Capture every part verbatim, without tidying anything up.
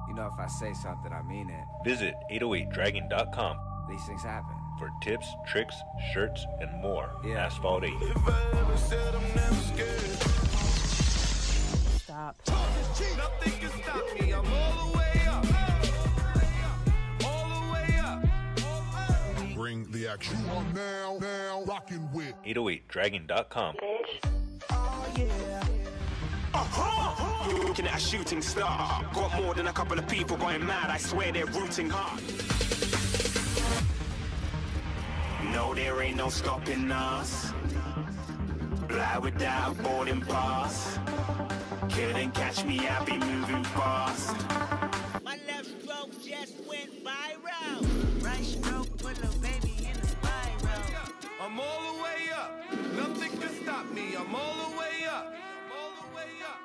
You know, if I say something, I mean it. Visit eight oh eight dragon dot com These things happen. for tips, tricks, shirts, and more. Yeah. Asphalt eight. If I ever said I'm never scared. Stop. Nothing can stop me. I'm all the way up. All the way up. Bring the action. You are now, now rocking with eight oh eight dragon dot com. Looking at a shooting star. Got more than a couple of people going mad. I swear they're rooting hard. No, there ain't no stopping us. Fly without boarding pass. Couldn't catch me, I be moving fast. My left stroke just went viral. Right stroke put a baby in a spiral. I'm all the way up. Nothing can stop me. I'm all the way up. I'm all the way up.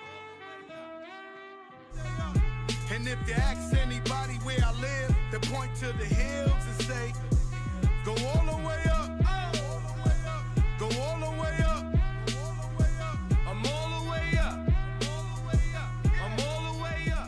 And if you ask anybody where I live, they point to the hills and say, go all the way up. Go all the way up. I'm all the way up. I'm all the way up.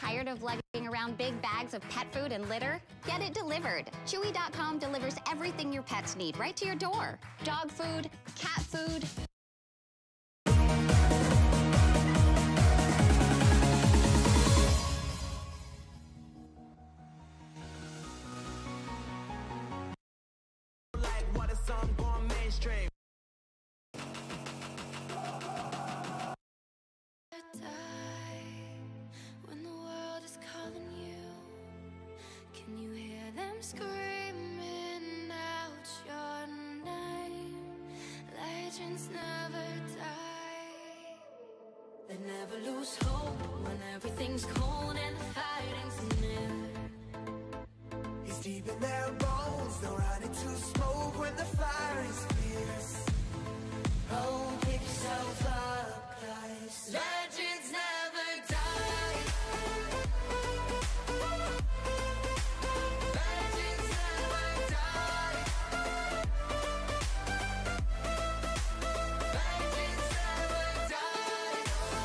Tired of lugging around big bags of pet food and litter? Get it delivered. Chewy dot com delivers everything your pets need right to your door. Dog food, cat food. Like what a song going mainstream. When the world is calling you, can you hear them screaming out your name? Legends never die. They never lose hope when everything's cold and the fighting's near. It's deep in their bones, they'll run into smoke when the fire is fierce. Oh, pick yourself up, guys. Legends never die. Legends never die. Legends never die.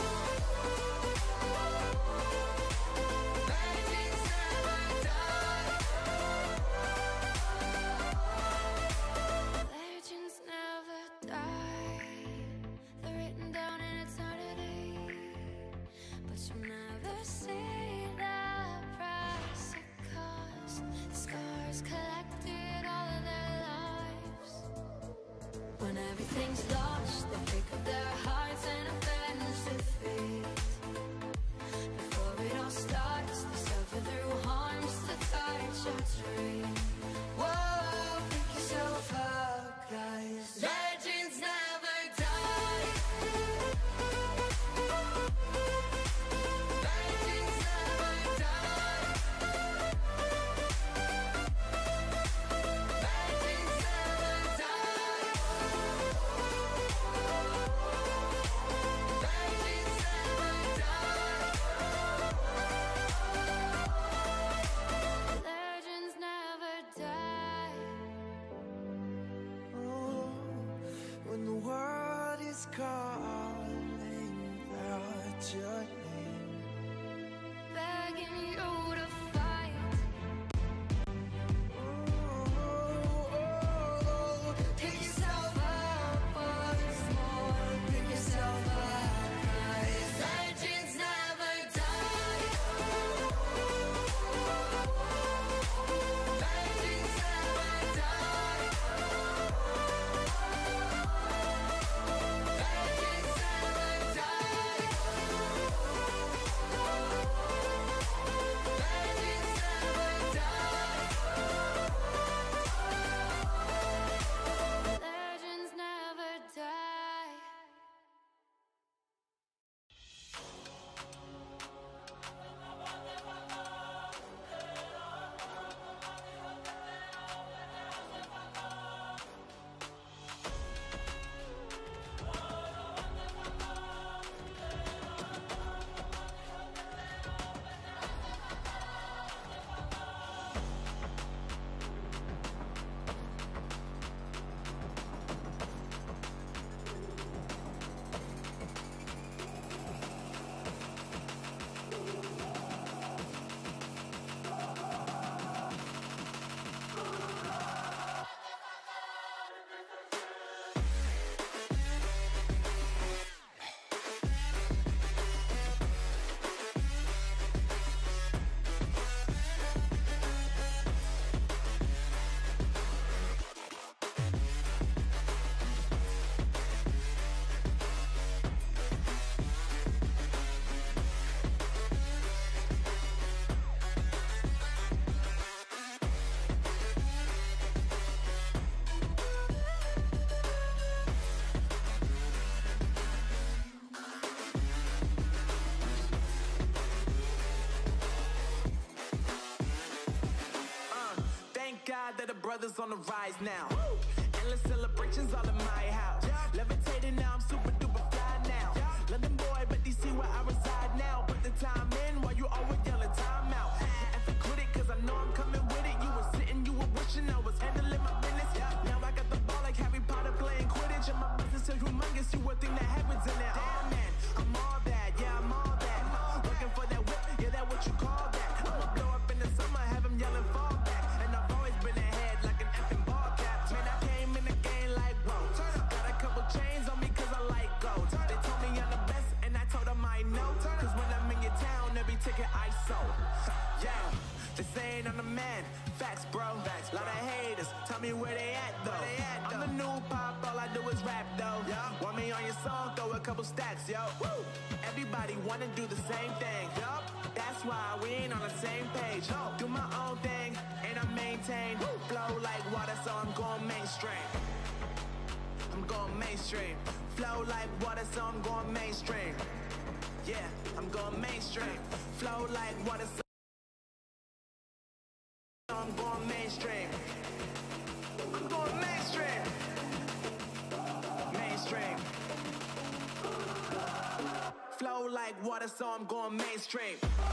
Legends never die. Legends never die. They're written down in eternity, but you'll never see the price it cost. Scars collected all of their lives. When everything's lost, they pick up their hearts and avenge defeat. Before it all starts, they suffer through harms to touch a tree. Whoa, pick yourself up, guys. Legends never die. Legends never die. Legends never die. Legends never die. Legends never die. Oh, when the world is calling out your name. Begging you to fight. Oh, pick yourself up once more. Pick yourself up, guys. Legends never die. Legends never die. Legends never die. Legends never die. Legends never die. That the brothers on the rise now. Endless celebrations all in my house. Levitating now, I'm super duper fly now. London boy, but D C where I reside now. Put the time in while you always yelling time out. And for quit it, cause I know I'm coming with it. You were sitting, you were wishing I was handling my business. Now I got the ball like Harry Potter playing Quidditch. And my business is humongous, you would think that happens in there. Damn man, I'm all that, yeah, I'm all that. Working for that whip, yeah, that what you fucking I S O. Yeah, they saying I'm the man. Facts, bro. Facts, lot of haters. Tell me where they at, though. They at, I'm though. The new pop, all I do is rap, though. Yeah. Want me on your song, throw a couple stacks, yo. Woo. Everybody wanna do the same thing. Yup. That's why we ain't on the same page. No. Do my own thing, and I maintain. Woo. Flow like water, so I'm going mainstream. I'm going mainstream. Flow like water, so I'm going mainstream. Yeah, I'm going mainstream. Flow like water, so I'm going mainstream. I'm going mainstream. Mainstream. Flow like water, so I'm going mainstream.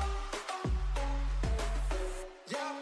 Yeah.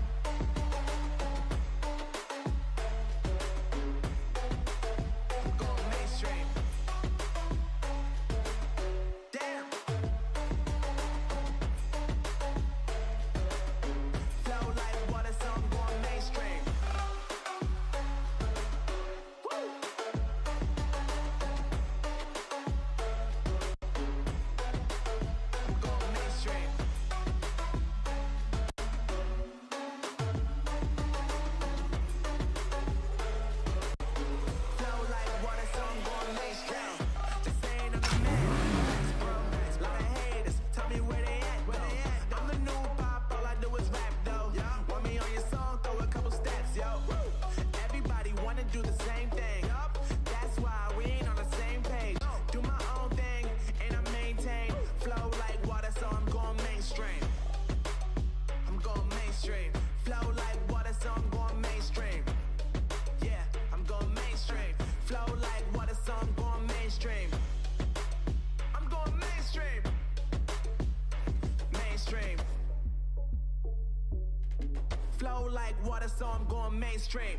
Flow like water, so I'm going mainstream.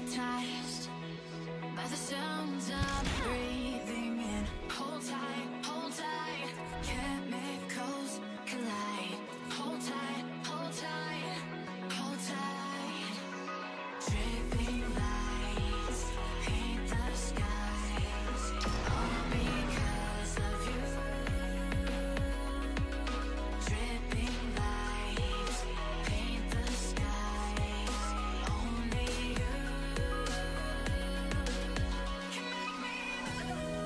hypnotized by the sounds I'm breathing in. Hold tight, hold tight, chemicals collide. Hold tight, hold tight, hold tight. Dripping lights paint the skies, all because of you. Dripping lights paint the skies, only you can make me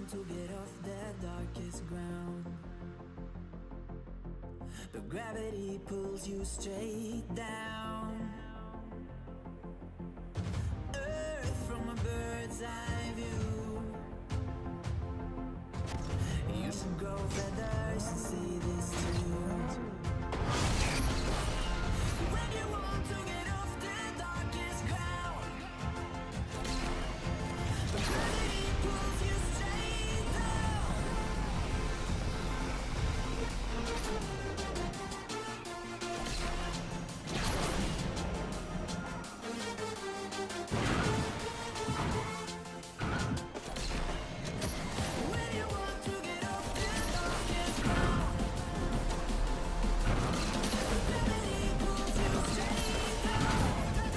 want to get off the darkest ground, but gravity pulls you straight down. Earth from a bird's eye view. You should grow feathers and see this too. When you want to get off the darkest ground, but gravity pulls you straight down. When you want to get off the darkest ground, gravity pulls you straight down.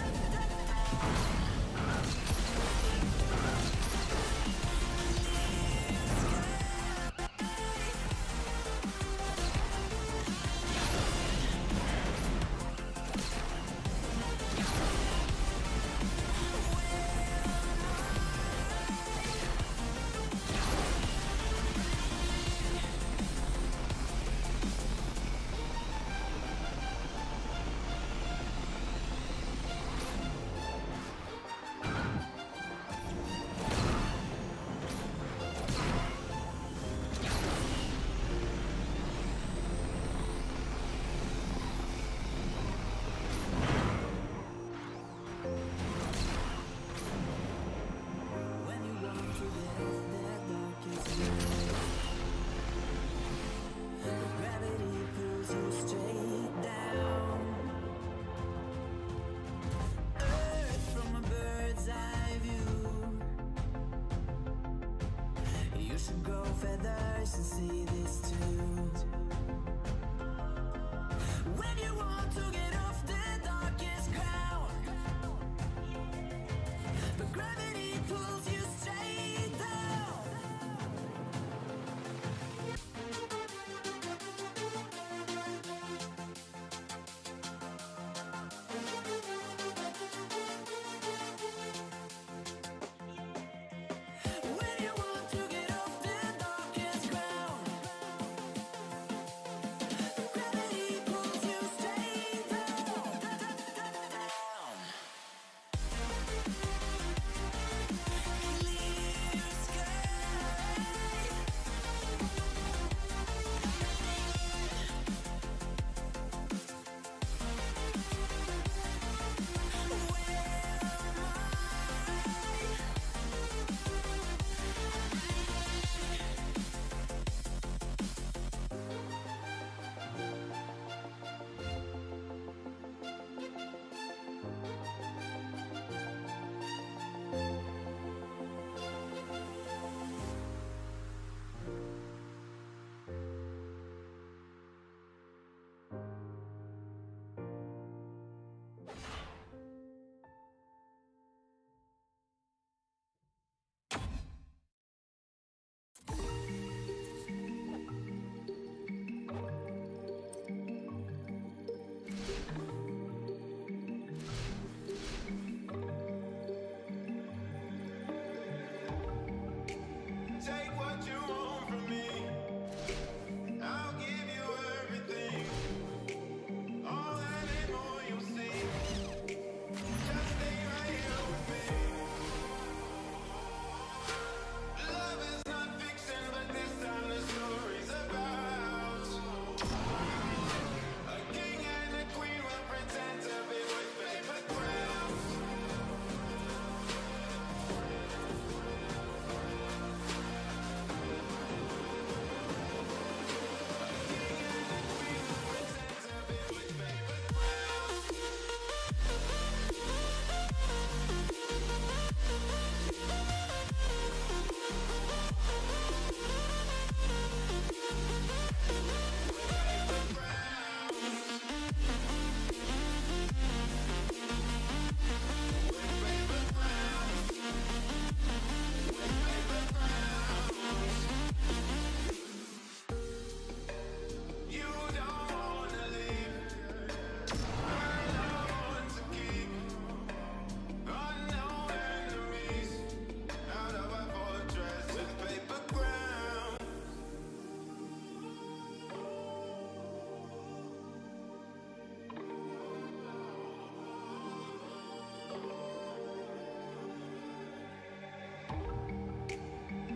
When you want to get off that darkest road, the gravity pulls you straight down. Earth from a bird's eye view. You should grow feathers and see this too. When you want to get off the darkest ground, but gravity pulls you straight down. When you want to get off the darkest ground, gravity pulls you straight down. Clear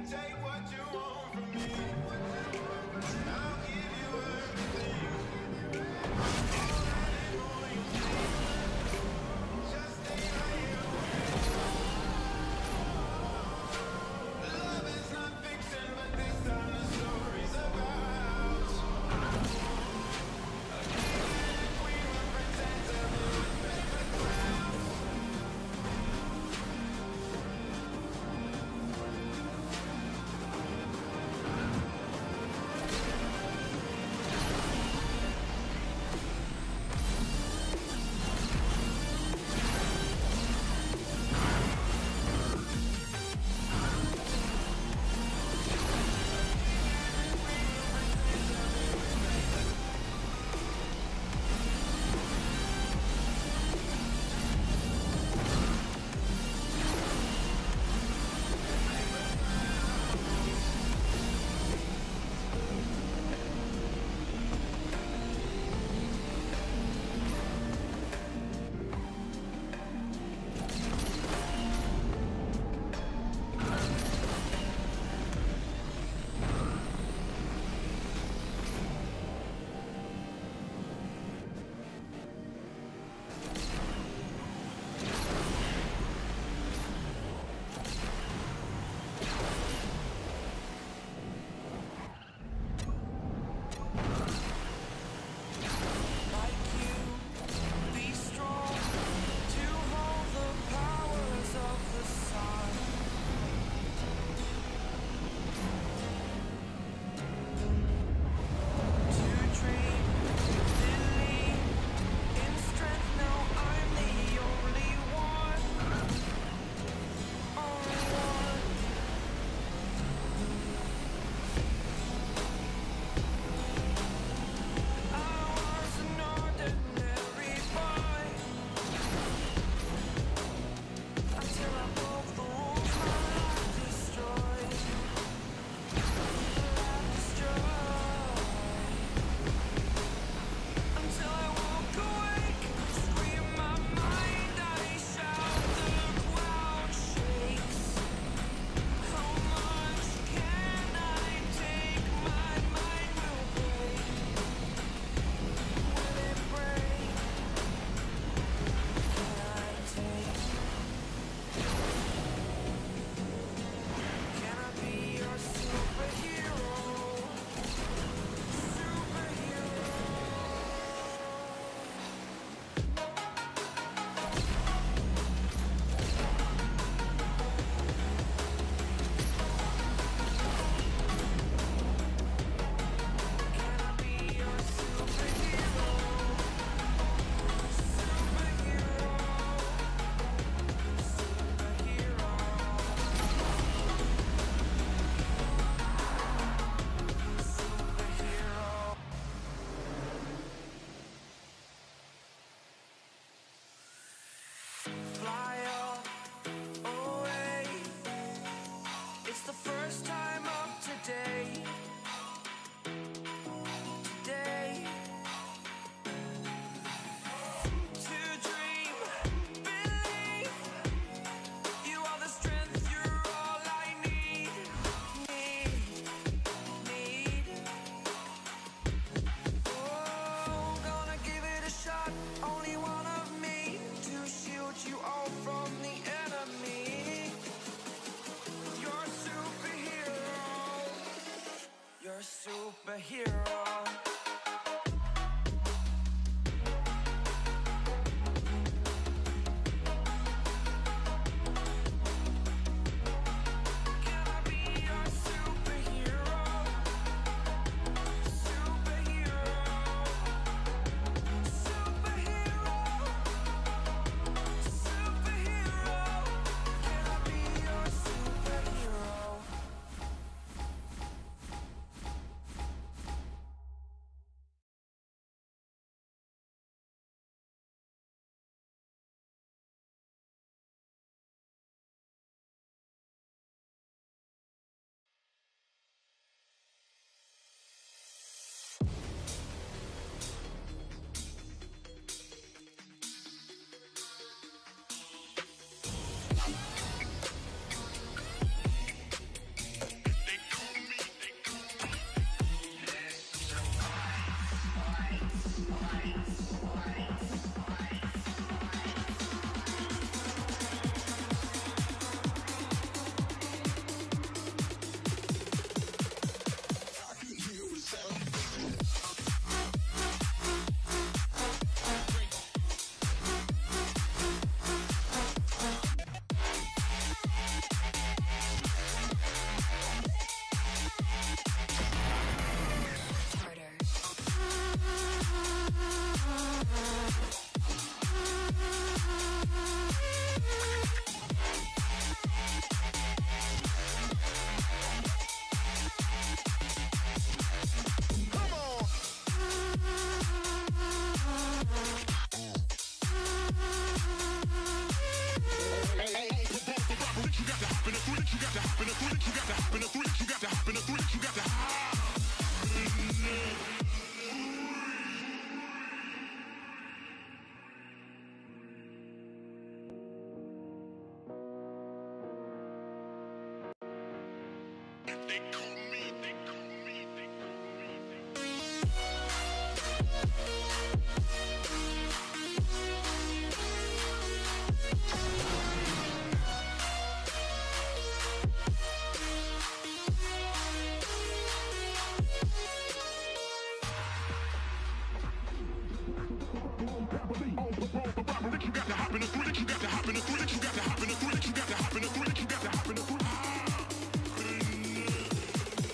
Take what you want from me. I'll give you everything. All that and more you need. Just stay right here. Love is not fiction, but this time the story's about a king and a queen will pretend to be with paper crowns. Superhero. They call me, they call me, they call me. You got to hop in the switch, you got to hop in the switch, you got to hop in the switch, you got to hop in the switch, you got to hop in the switch.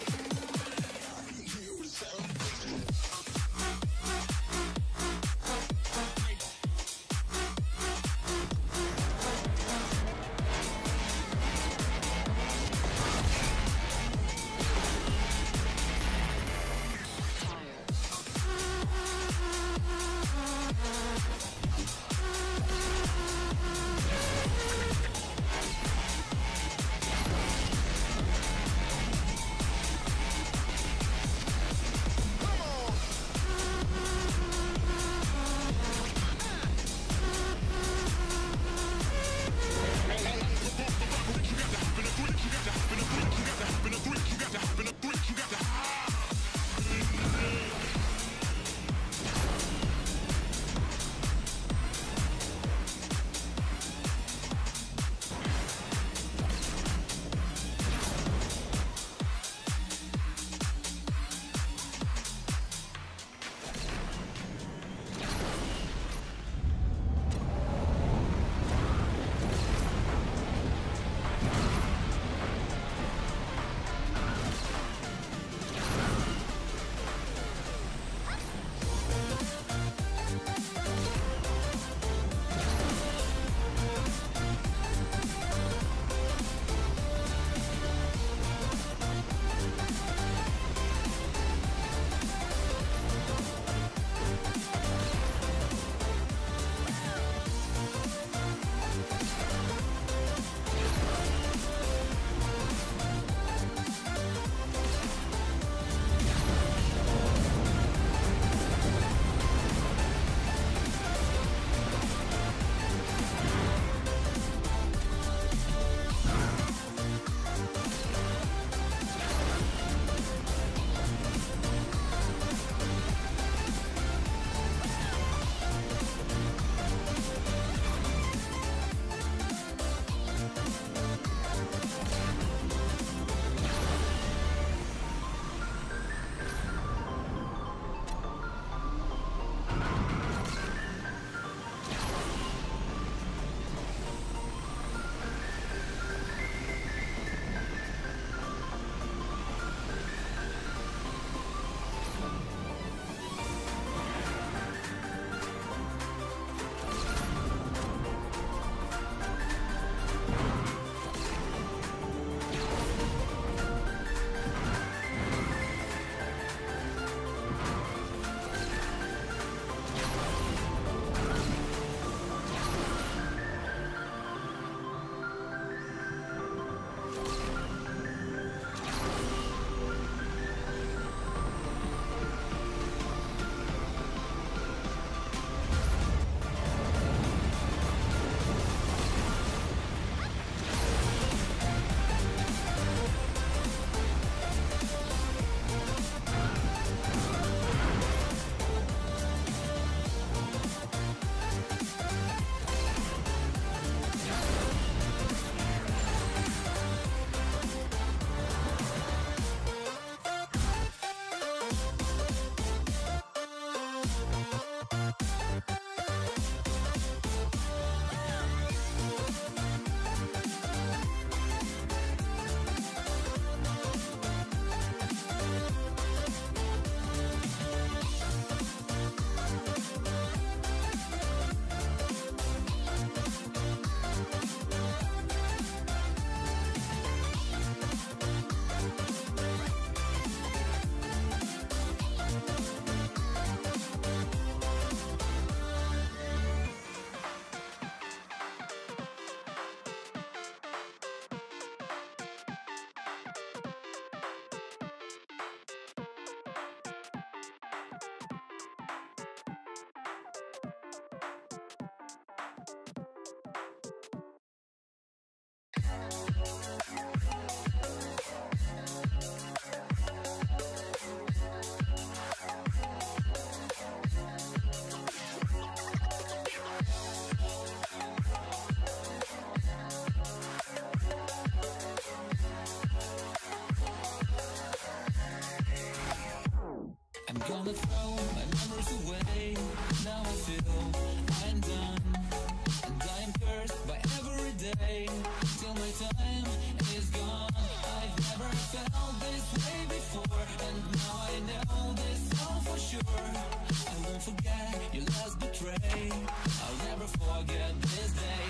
I'm gonna throw my memories away. Now I feel I'm done, and I am cursed by every day till my time is gone. I've never felt this way before, and now I know this all for sure. I won't forget your last betray. I'll never forget this day.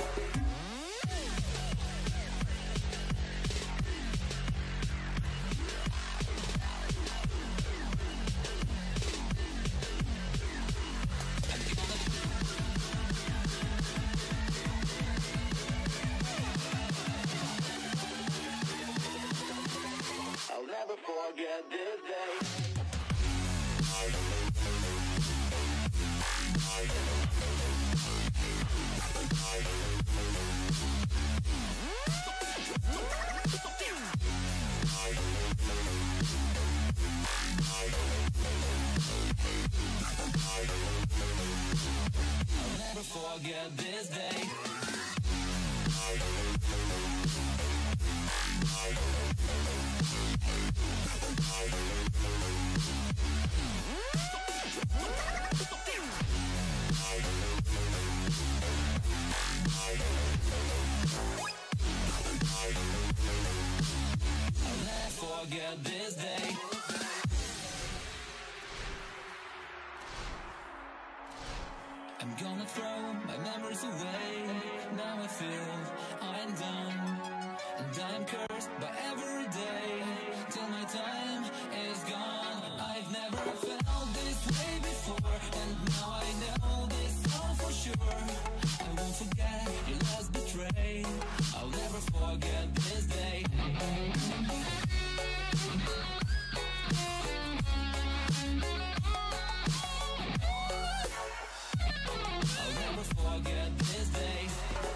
I'll never forget this day. I'll never forget this day. I'll never forget this day. I'm gonna throw my memories away. Now I feel I'm done, and I'm cursed by every day till my time is gone. I've never felt this way before, and now I know this all for sure. I won't forget your last betray. I'll never forget this day. I'll never forget this day.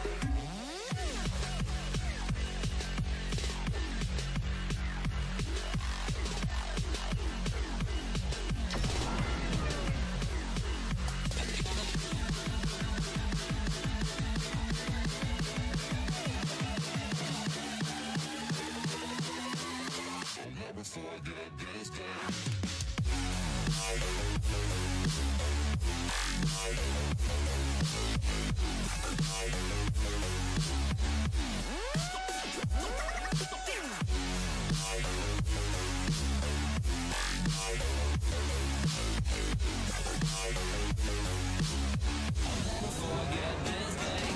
I'll never forget this day. I'll never forget this day.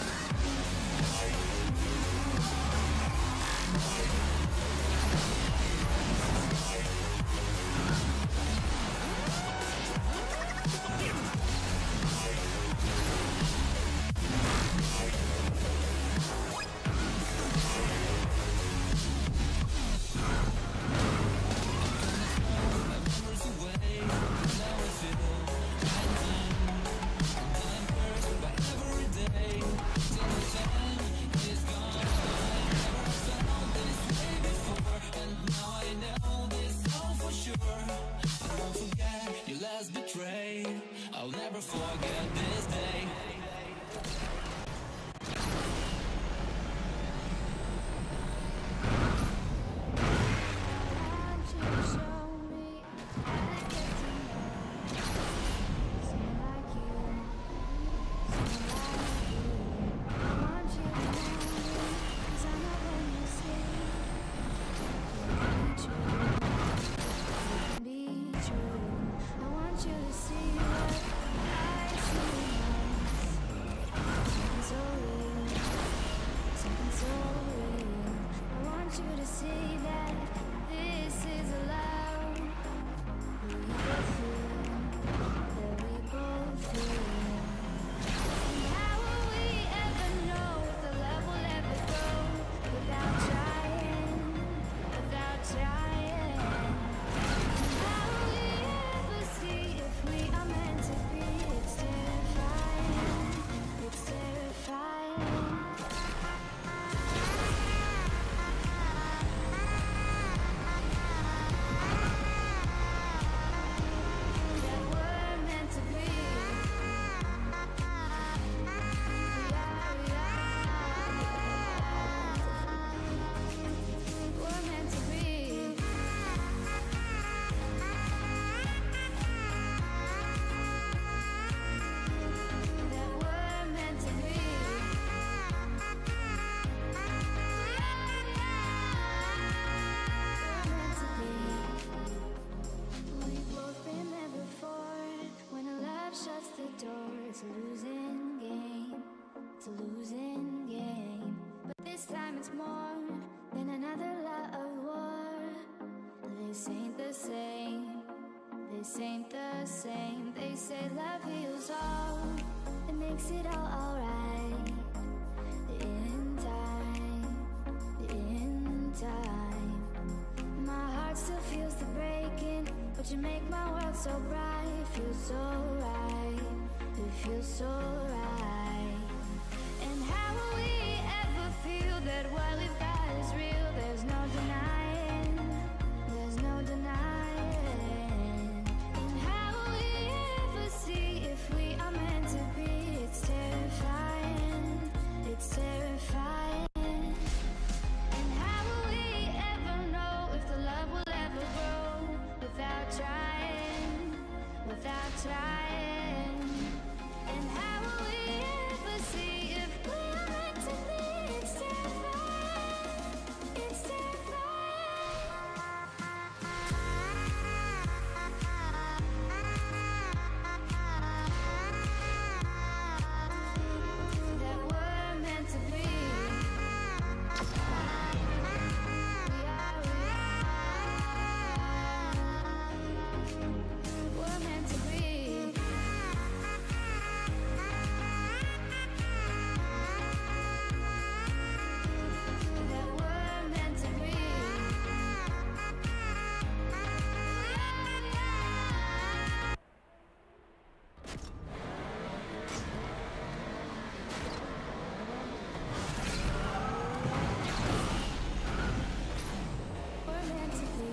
I'll never forget this day. Be true. I want you to see what I see. This ain't the same. This ain't the same. They say love heals all. It makes it all alright. In time, in time. My heart still feels the breaking, but you make my world so bright. It feels so right. It feels so right. And how will we ever feel that what we've got is real? There's no denying. There's no denying. And how will we ever see if we are meant to be? It's terrifying. It's terrifying. And how will we ever know if the love will ever grow without trying? Without trying. And how will we ever see if we are meant to be? It's terrifying. It's terrifying. That we're meant to be. We are, we are. We're meant to be. That we're meant to be. We're meant to be.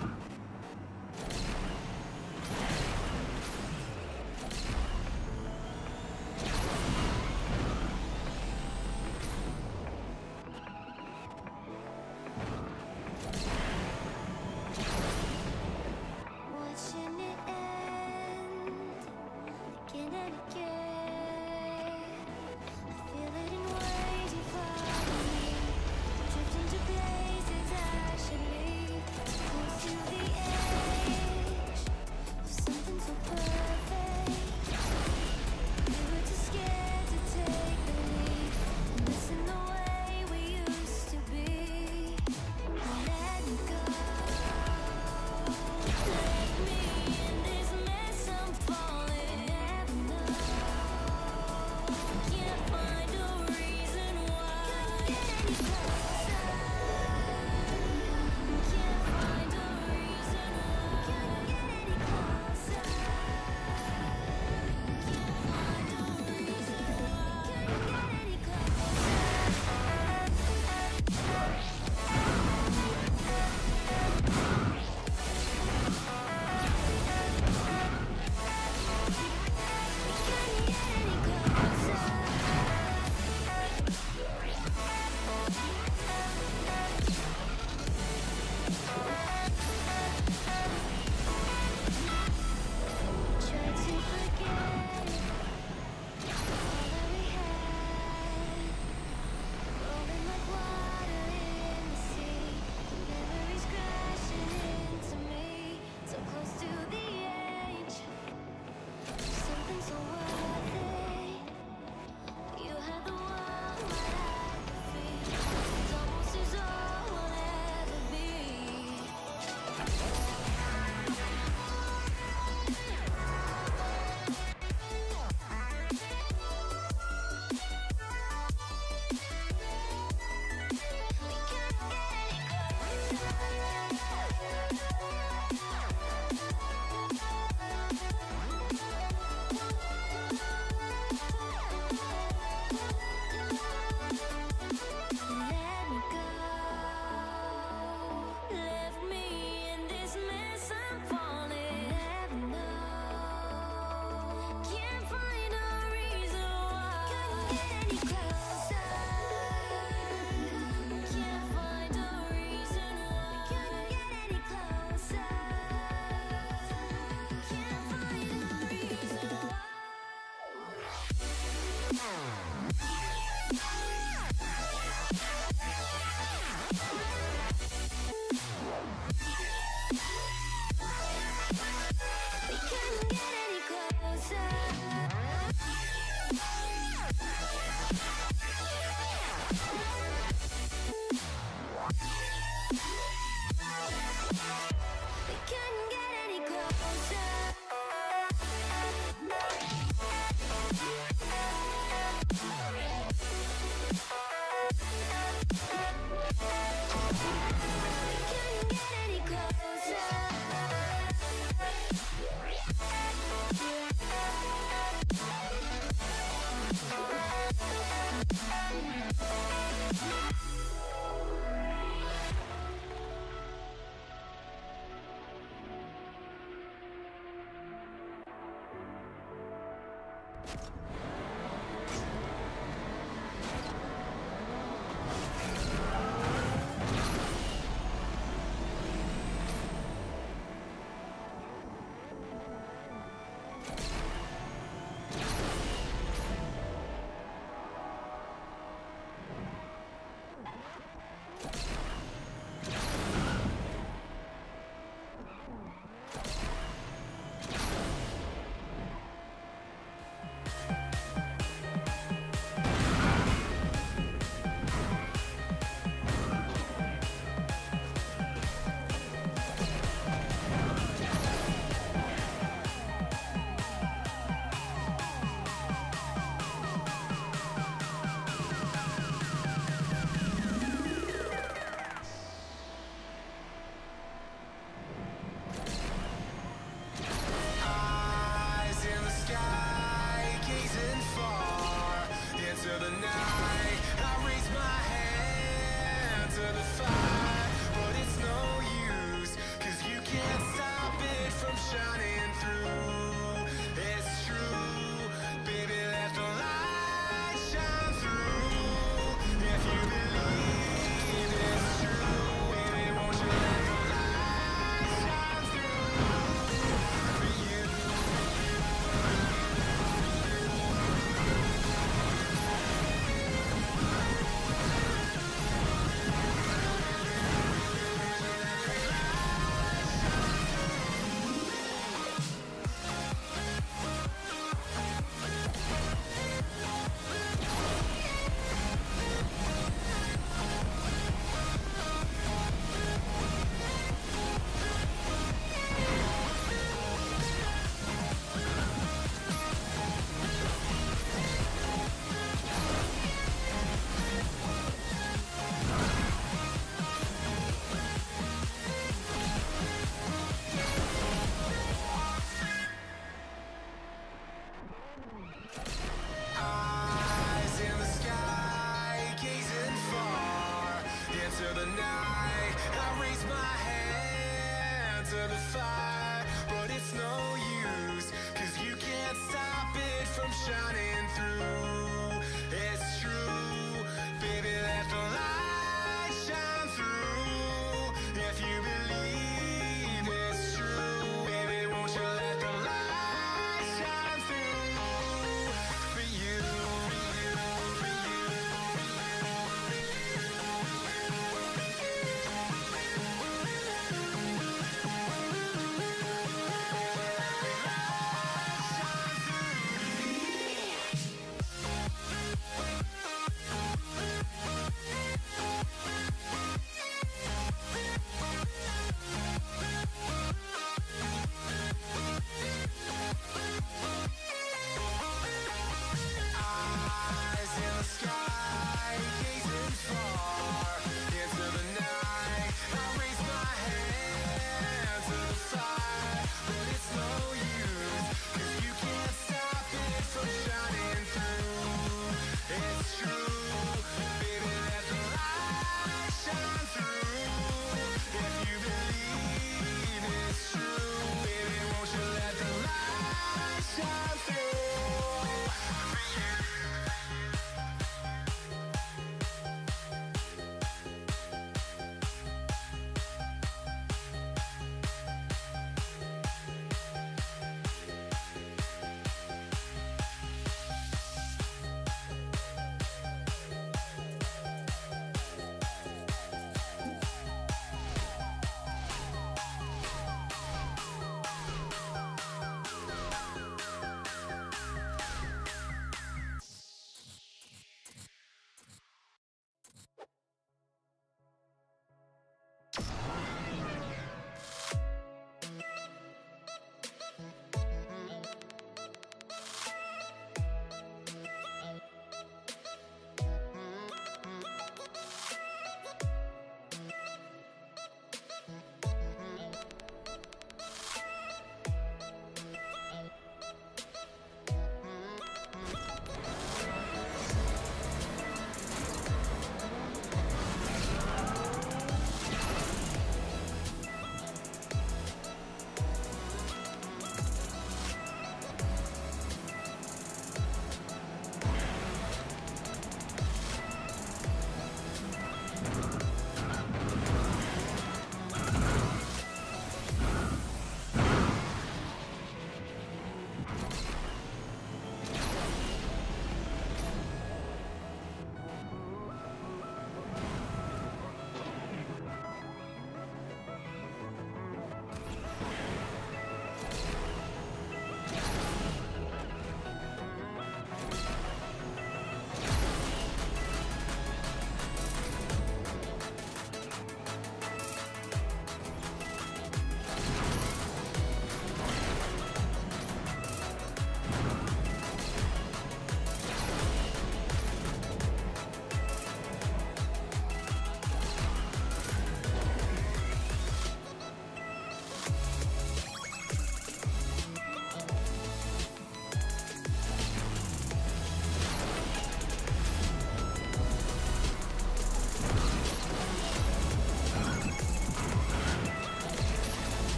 Watching it end again and again. I feel it in ways you follow me. Drifting to places I should leave. Close to the edge of something so perfect. We were too scared to take the leap, to listen the way we used to be. Let me go. Let me in this mess I'm falling. Never know. Can't find a reason why. Can't get any closer. Can't find a reason why. Can't get any closer. Can't find a reason why. Can't get any closer.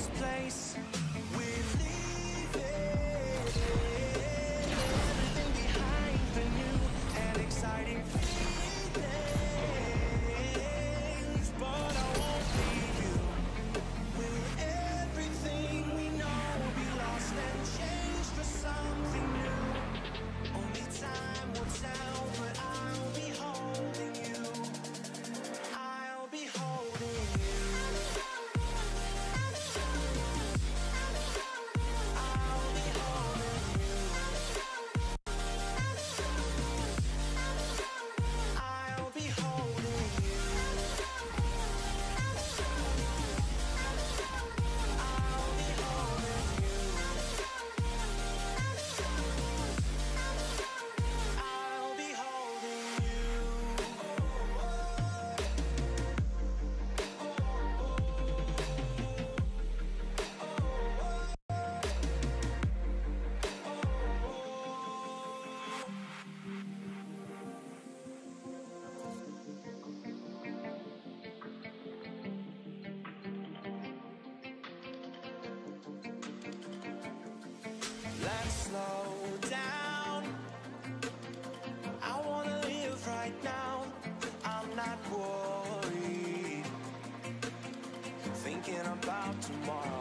this place. We're leaving everything behind, the new and exciting feelings, but I won't leave you. Will everything we know be lost and changed for something new? Only time will tell, but I'll be holding you. I'll be holding you. I'll be holding you. I'll be holding you. I'll be holding you. I'll be holding you. Let's slow down. I wanna live right now. I'm not worried, thinking about tomorrow.